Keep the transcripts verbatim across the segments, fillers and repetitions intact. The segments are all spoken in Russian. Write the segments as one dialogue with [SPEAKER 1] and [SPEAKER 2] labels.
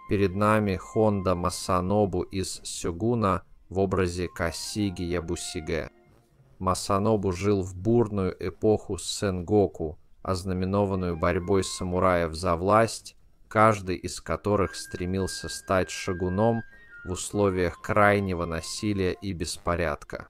[SPEAKER 1] Перед нами Хонда Масанобу из Сёгуна в образе Касиги Ябусиге. Масанобу жил в бурную эпоху Сэнгоку, ознаменованную борьбой самураев за власть, каждый из которых стремился стать шогуном в условиях крайнего насилия и беспорядка.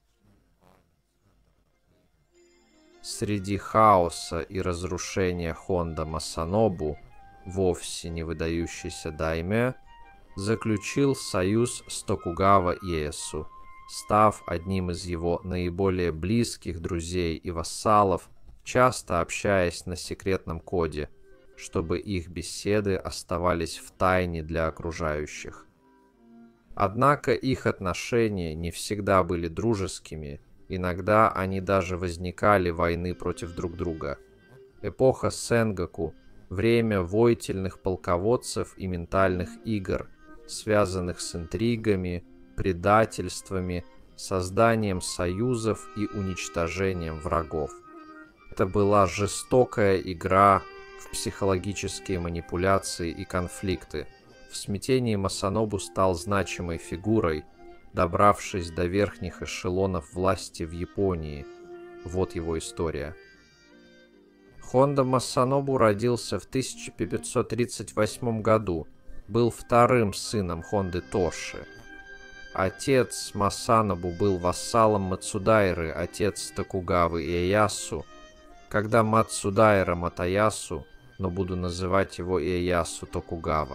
[SPEAKER 1] Среди хаоса и разрушения Хонда Масанобу, вовсе не выдающийся даймё, заключил союз с Токугава Иэсу, став одним из его наиболее близких друзей и вассалов, часто общаясь на секретном коде, чтобы их беседы оставались в тайне для окружающих. Однако их отношения не всегда были дружескими, иногда они даже возникали войны против друг друга. Эпоха Сэнгоку – время воительных полководцев и ментальных игр, связанных с интригами, предательствами, созданием союзов и уничтожением врагов. Это была жестокая игра в психологические манипуляции и конфликты. В смятении Масанобу стал значимой фигурой, добравшись до верхних эшелонов власти в Японии. Вот его история. Хонда Масанобу родился в тысяча пятьсот тридцать восьмом году, был вторым сыном Хонды Тоши. Отец Масанобу был вассалом Мацудайры, отец Токугавы Иэясу. Когда Мацудайра Матаясу, но буду называть его Иэясу Токугава.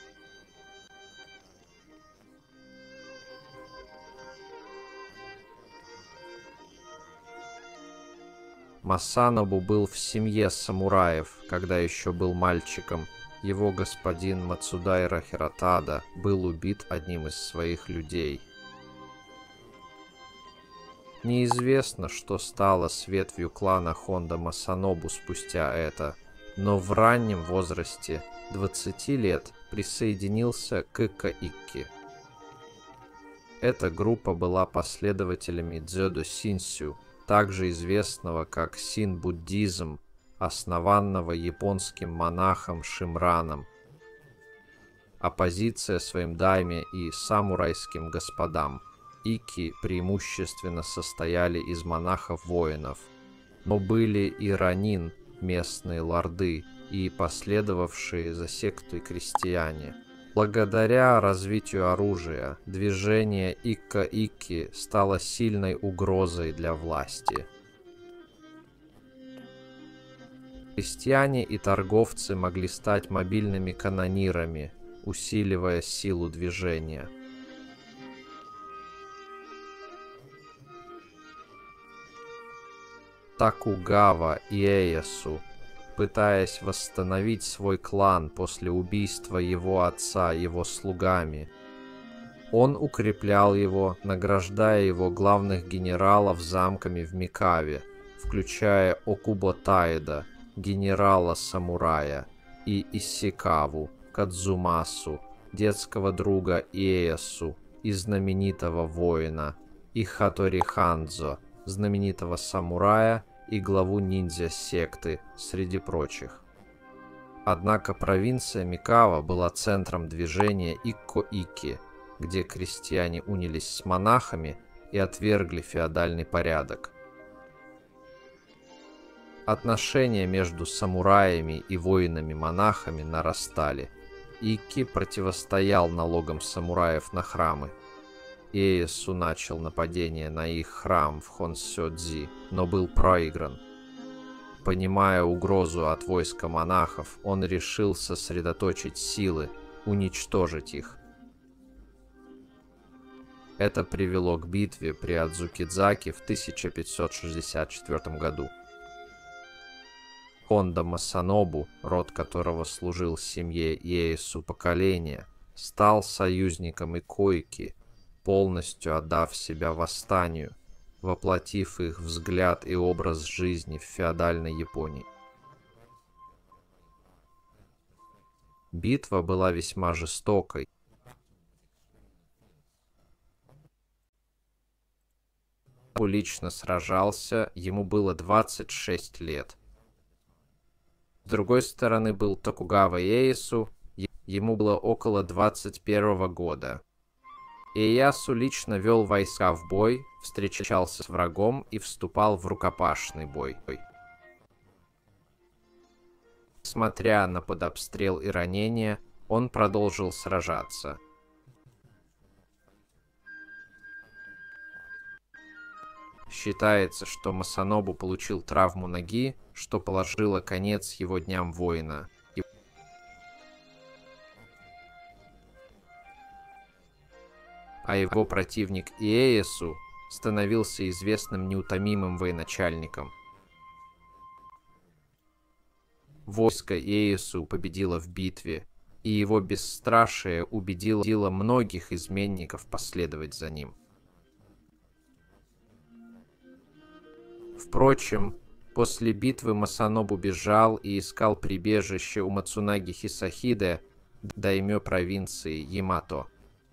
[SPEAKER 1] Масанобу был в семье самураев, когда еще был мальчиком. Его господин Мацудайра Хиротада был убит одним из своих людей. Неизвестно, что стало с ветвью клана Хонда Масанобу спустя это, но в раннем возрасте, двадцати лет, присоединился к Каикки. Эта группа была последователями Дзёдо Синсю, также известного как син-буддизм, основанного японским монахом Шимраном. Оппозиция своим дайме и самурайским господам. Икки преимущественно состояли из монахов-воинов, но были и ранин, местные лорды, и последовавшие за сектой крестьяне. Благодаря развитию оружия, движение Икка-Икки стало сильной угрозой для власти. Крестьяне и торговцы могли стать мобильными канонирами, усиливая силу движения. Токугава Иэясу, пытаясь восстановить свой клан после убийства его отца его слугами. Он укреплял его, награждая его главных генералов замками в Микаве, включая Окубо Таэда, генерала-самурая, и Иссикаву, Кадзумасу, детского друга Иэясу и знаменитого воина, и Хатори Хандзо, знаменитого самурая и главу ниндзя-секты, среди прочих. Однако провинция Микава была центром движения Икко-Икки, где крестьяне унились с монахами и отвергли феодальный порядок. Отношения между самураями и воинами-монахами нарастали. Икки противостоял налогам самураев на храмы. Иэясу начал нападение на их храм в Хонсёдзи, но был проигран. Понимая угрозу от войска монахов, он решил сосредоточить силы, уничтожить их. Это привело к битве при Адзукидзаке в тысяча пятьсот шестьдесят четвёртом году. Хонда Масанобу, род которого служил семье Иэясу поколения, стал союзником Икко-Икки, полностью отдав себя восстанию, воплотив их взгляд и образ жизни в феодальной Японии. Битва была весьма жестокой. Он лично сражался, ему было двадцать шесть лет. С другой стороны был Токугава Иэясу, ему было около двадцати первого года. Иеясу лично вел войска в бой, встречался с врагом и вступал в рукопашный бой. Несмотря на подобстрел и ранения, он продолжил сражаться. Считается, что Масанобу получил травму ноги, что положило конец его дням воина. А его противник Иеясу становился известным неутомимым военачальником. Войско Иеясу победило в битве, и его бесстрашие убедило многих изменников последовать за ним. Впрочем, после битвы Масанобу бежал и искал прибежище у Мацунаги Хисахиде, даймё провинции Ямато.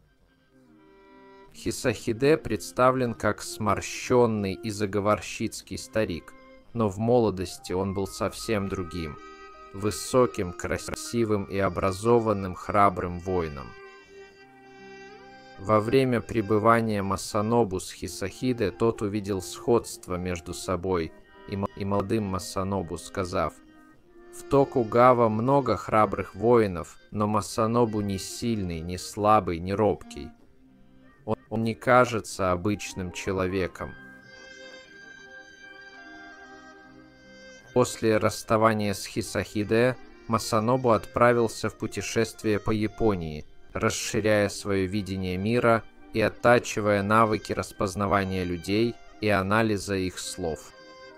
[SPEAKER 1] Хисахиде представлен как сморщенный и заговорщицкий старик, но в молодости он был совсем другим – высоким, красивым и образованным храбрым воином. Во время пребывания Масанобу с Хисахиде тот увидел сходство между собой и, и молодым Масанобу, сказав: «В Токугава много храбрых воинов, но Масанобу не сильный, не слабый, не робкий. Он, он не кажется обычным человеком». После расставания с Хисахиде Масанобу отправился в путешествие по Японии, расширяя свое видение мира и оттачивая навыки распознавания людей и анализа их слов.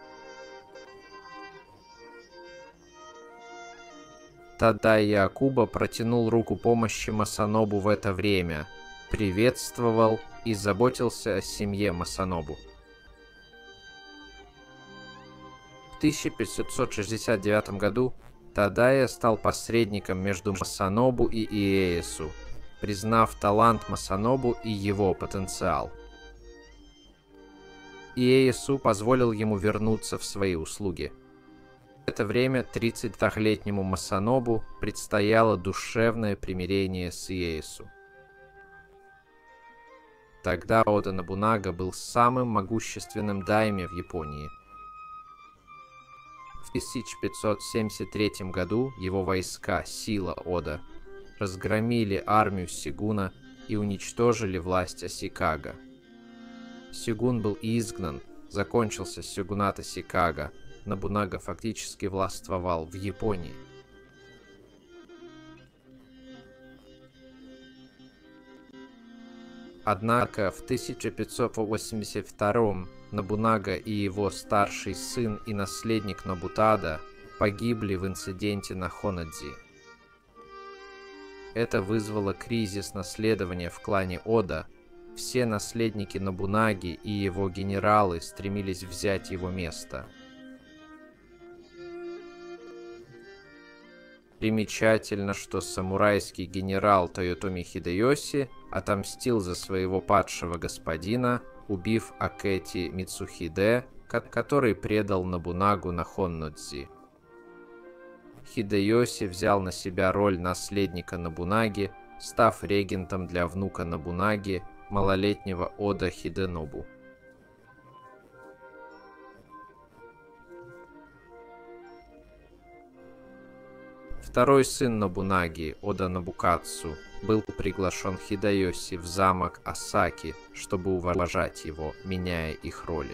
[SPEAKER 1] Тадай Якуба протянул руку помощи Масанобу в это время, приветствовал и заботился о семье Масанобу. В тысяча пятьсот шестьдесят девятом году Тадая стал посредником между Масанобу и Иеясу, признав талант Масанобу и его потенциал. Иеясу позволил ему вернуться в свои услуги. В это время тридцатилетнему Масанобу предстояло душевное примирение с Иеясу. Тогда Ода Нобунага был самым могущественным даймё в Японии. В тысяча пятьсот семьдесят третьем году его войска, сила Ода, разгромили армию Сигуна и уничтожили власть Асикага. Сигун был изгнан, закончился сёгунат Асикага, Нобунага фактически властвовал в Японии. Однако в тысяча пятьсот восемьдесят втором Нобунага и его старший сын и наследник Нобутада погибли в инциденте на Хонадзи. Это вызвало кризис наследования в клане Ода. Все наследники Нобунаги и его генералы стремились взять его место. Примечательно, что самурайский генерал Тойотоми Хидэёси отомстил за своего падшего господина, убив Акэти Мицухиде, который предал Нобунагу на Хоннодзи. Хидэёси взял на себя роль наследника Нобунаги, став регентом для внука Нобунаги, малолетнего Ода Хиденобу. Второй сын Нобунаги, Ода Нобукацу, был приглашен Хидэёси в замок Асаки, чтобы уважать его, меняя их роли.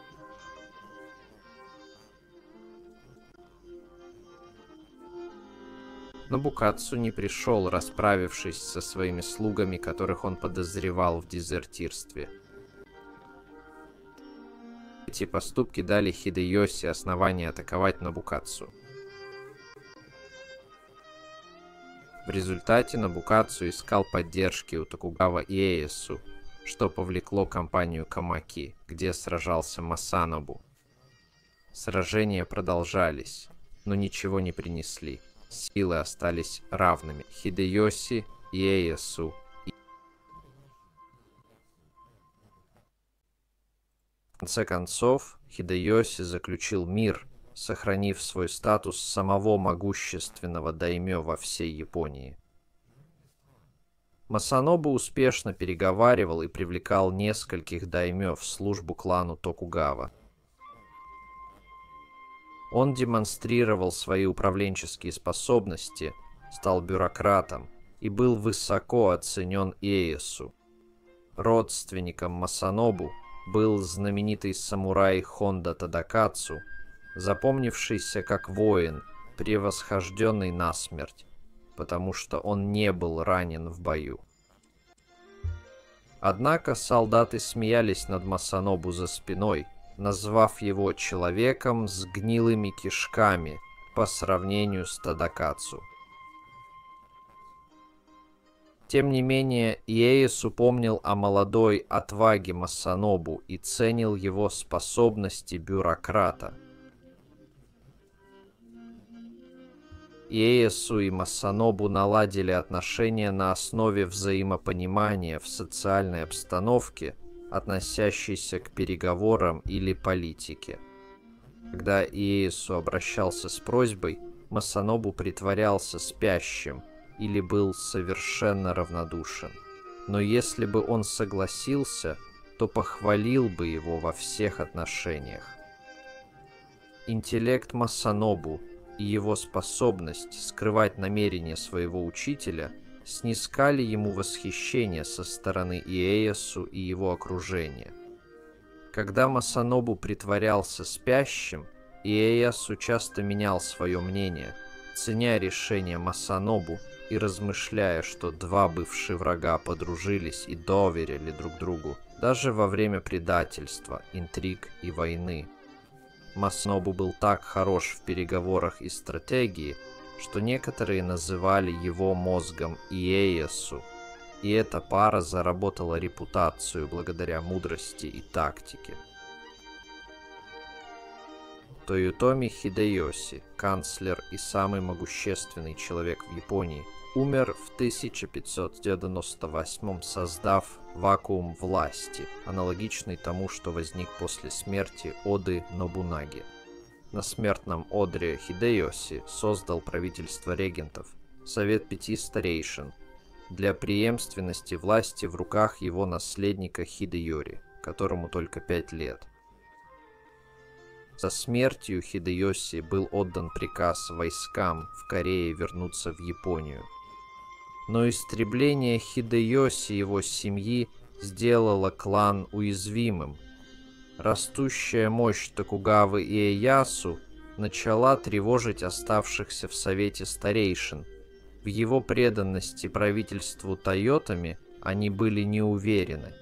[SPEAKER 1] Нобукацу не пришел, расправившись со своими слугами, которых он подозревал в дезертирстве. Эти поступки дали Хидэёси основание атаковать Нобукацу. В результате Нобукацу искал поддержки у Токугава Иеясу, что повлекло кампанию Камаки, где сражался Масанобу. Сражения продолжались, но ничего не принесли. Силы остались равными. Хидэёси, Иеясу и... В конце концов, Хидэёси заключил мир, сохранив свой статус самого могущественного даймё во всей Японии. Масанобу успешно переговаривал и привлекал нескольких даймё в службу клану Токугава. Он демонстрировал свои управленческие способности, стал бюрократом и был высоко оценен Иэясу. Родственником Масанобу был знаменитый самурай Хонда Тадакацу, запомнившийся как воин, превосхожденный насмерть, потому что он не был ранен в бою. Однако солдаты смеялись над Масанобу за спиной, назвав его человеком с гнилыми кишками по сравнению с Тадакацу. Тем не менее, Иэясу помнил о молодой отваге Масанобу и ценил его способности бюрократа. Иэясу и Масанобу наладили отношения на основе взаимопонимания в социальной обстановке, относящейся к переговорам или политике. Когда Иэясу обращался с просьбой, Масанобу притворялся спящим или был совершенно равнодушен. Но если бы он согласился, то похвалил бы его во всех отношениях. Интеллект Масанобу и его способность скрывать намерения своего учителя снискали ему восхищение со стороны Иэясу и его окружения. Когда Масанобу притворялся спящим, Иэясу часто менял свое мнение, ценя решение Масанобу и размышляя, что два бывших врага подружились и доверяли друг другу, даже во время предательства, интриг и войны. Масанобу был так хорош в переговорах и стратегии, что некоторые называли его мозгом Иэясу, и эта пара заработала репутацию благодаря мудрости и тактике. Тоётоми Хидэёси, канцлер и самый могущественный человек в Японии, умер в тысяча пятьсот девяносто восьмом, создав вакуум власти, аналогичный тому, что возник после смерти Оды Нобунаги. На смертном одре Хидэёси создал правительство регентов, Совет Пяти Старейшин, для преемственности власти в руках его наследника Хидэёри, которому только пять лет. Со смертью Хидэёси был отдан приказ войскам в Корее вернуться в Японию. Но истребление Хидэёси и его семьи сделало клан уязвимым. Растущая мощь Токугавы Иэясу начала тревожить оставшихся в Совете Старейшин. В его преданности правительству Тойотоми они были не уверены.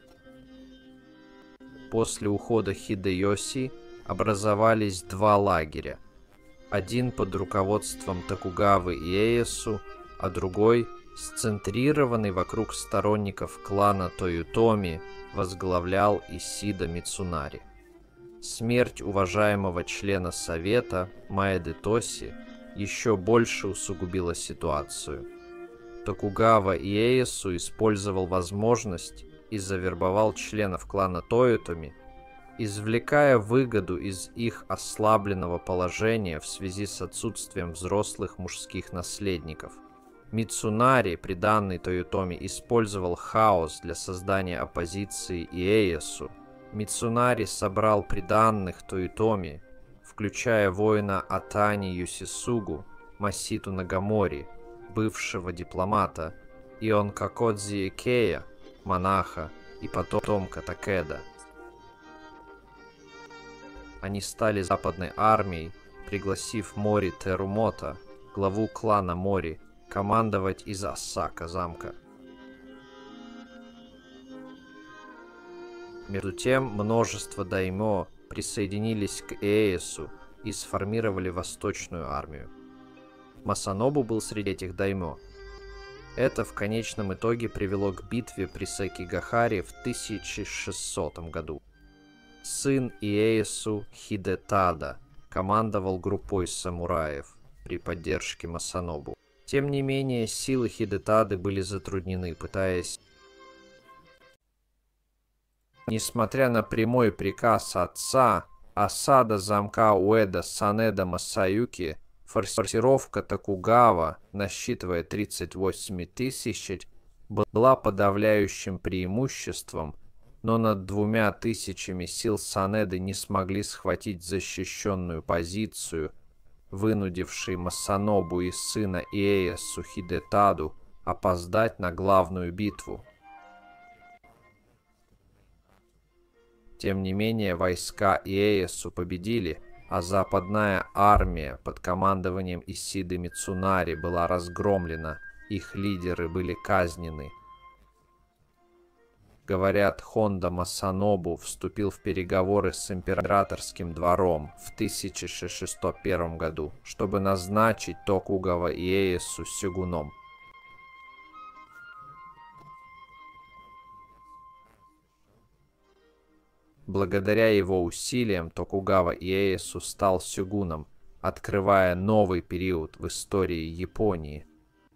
[SPEAKER 1] После ухода Хидэёси образовались два лагеря. Один под руководством Токугавы Иэясу, а другой, сцентрированный вокруг сторонников клана Тоётоми, возглавлял Исида Мицунари. Смерть уважаемого члена Совета Маэды Тоси еще больше усугубила ситуацию. Токугава Иэясу использовал возможность и завербовал членов клана Тоётоми, извлекая выгоду из их ослабленного положения в связи с отсутствием взрослых мужских наследников. Мицунари, приданный Тоётоми, использовал хаос для создания оппозиции Иэясу. Мицунари собрал приданных Тоётоми, включая воина Атани Юсисугу, Маситу Нагамори, бывшего дипломата, и Онкакодзи Икея, монаха и потомка Такеда. Они стали западной армией, пригласив Мори Терумота, главу клана Мори, командовать из Осака замка. Между тем, множество даймё присоединились к Иэясу и сформировали Восточную армию. Масанобу был среди этих даймё. Это в конечном итоге привело к битве при Сэкигахаре в тысяча шестисотом году. Сын Иэясу Хидетада командовал группой самураев при поддержке Масанобу. Тем не менее, силы Хидетады были затруднены, пытаясь... Несмотря на прямой приказ отца, осада замка Уэда Санеда Масаюки, форсировка Токугава, насчитывая тридцать восемь тысяч, была подавляющим преимуществом, но над двумя тысячами сил Санеды не смогли схватить защищенную позицию, вынудивший Масанобу и сына Иэясу Хидетаду опоздать на главную битву. Тем не менее, войска Иэясу победили, а западная армия под командованием Исиды Мицунари была разгромлена, их лидеры были казнены. Говорят, Хонда Масанобу вступил в переговоры с императорским двором в тысяча шестьсот первом году, чтобы назначить Токугава Иэясу сёгуном. Благодаря его усилиям Токугава Иэясу стал сёгуном, открывая новый период в истории Японии.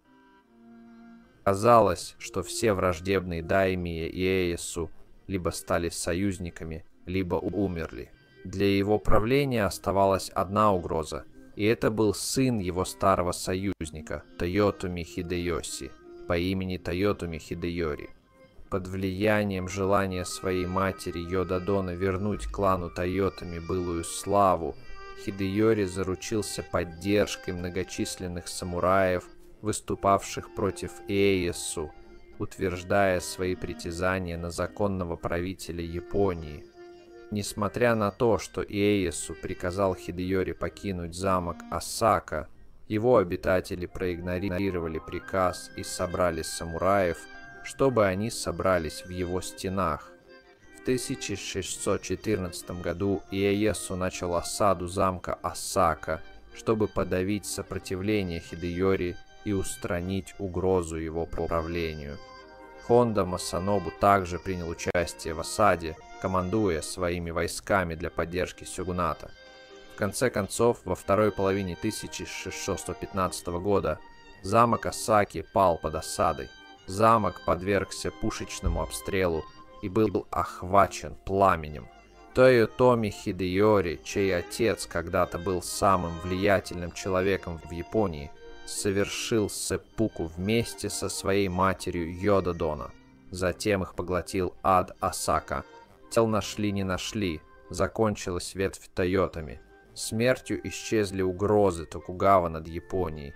[SPEAKER 1] Казалось, что все враждебные даймии Иэясу либо стали союзниками, либо умерли. Для его правления оставалась одна угроза, и это был сын его старого союзника, Тойотоми Хидэёси, по имени Тойотоми Хидэёри. Под влиянием желания своей матери Йодадона вернуть клану Тойотоми былую славу, Хидэёри заручился поддержкой многочисленных самураев, выступавших против Иэясу, утверждая свои притязания на законного правителя Японии. Несмотря на то, что Иэясу приказал Хидэёри покинуть замок Осака, его обитатели проигнорировали приказ и собрали самураев, чтобы они собрались в его стенах. В тысяча шестьсот четырнадцатом году Иэясу начал осаду замка Осака, чтобы подавить сопротивление Хидэёри и устранить угрозу его правлению. Хонда Масанобу также принял участие в осаде, командуя своими войсками для поддержки сёгуната. В конце концов, во второй половине тысяча шестьсот пятнадцатого года замок Осаки пал под осадой. Замок подвергся пушечному обстрелу и был охвачен пламенем. Тойотоми Хидэёри, чей отец когда-то был самым влиятельным человеком в Японии, совершил сэппуку вместе со своей матерью Йодадона. Затем их поглотил ад Осака. Тел нашли не нашли, закончилась ветвь Тойотоми. Смертью исчезли угрозы Токугава над Японией.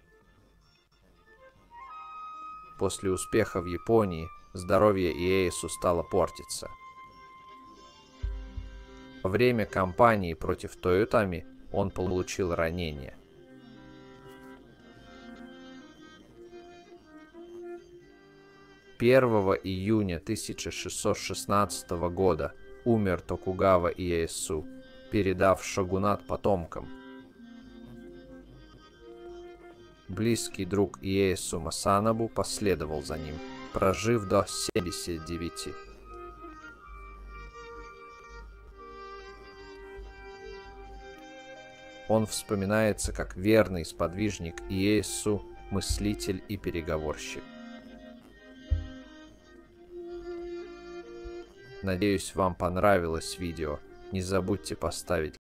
[SPEAKER 1] После успеха в Японии здоровье Иэясу стало портиться. Во время кампании против Тойотоми он получил ранение. первого июня тысяча шестьсот шестнадцатого года умер Токугава Иэясу, передав шогунат потомкам. Близкий друг Иэясу Масанобу последовал за ним, прожив до семидесяти девяти. Он вспоминается как верный сподвижник Иэясу, мыслитель и переговорщик. Надеюсь, вам понравилось видео. Не забудьте поставить